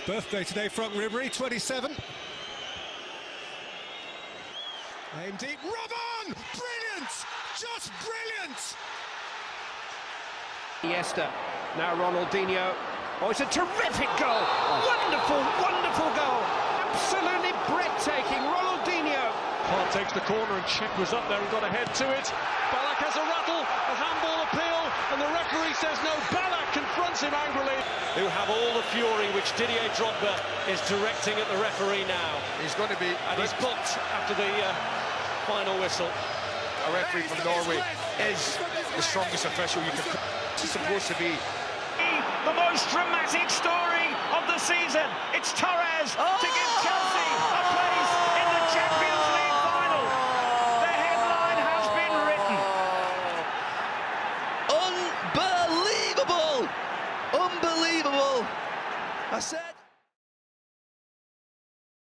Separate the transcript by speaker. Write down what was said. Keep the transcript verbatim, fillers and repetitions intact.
Speaker 1: Birthday today, Frank Ribery, twenty-seven. Aim deep, rub on! Brilliant! Just brilliant!
Speaker 2: Iniesta, now Ronaldinho. Oh, it's a terrific goal! Wonderful, wonderful goal! Absolutely breathtaking, Ronaldinho.
Speaker 3: Hart takes the corner and Czech was up there and got a head to it. Ballack has a rattle, a handball appeal, and the referee says no. Ballack confronts him angrily.
Speaker 4: Who have all the fury which Didier Drogba is directing at the referee now.
Speaker 5: He's going to be...
Speaker 4: And he's booked after the uh, final whistle.
Speaker 5: A referee from Norway is the strongest official you can... It's supposed to be.
Speaker 6: The most dramatic story of the season. It's Torres to give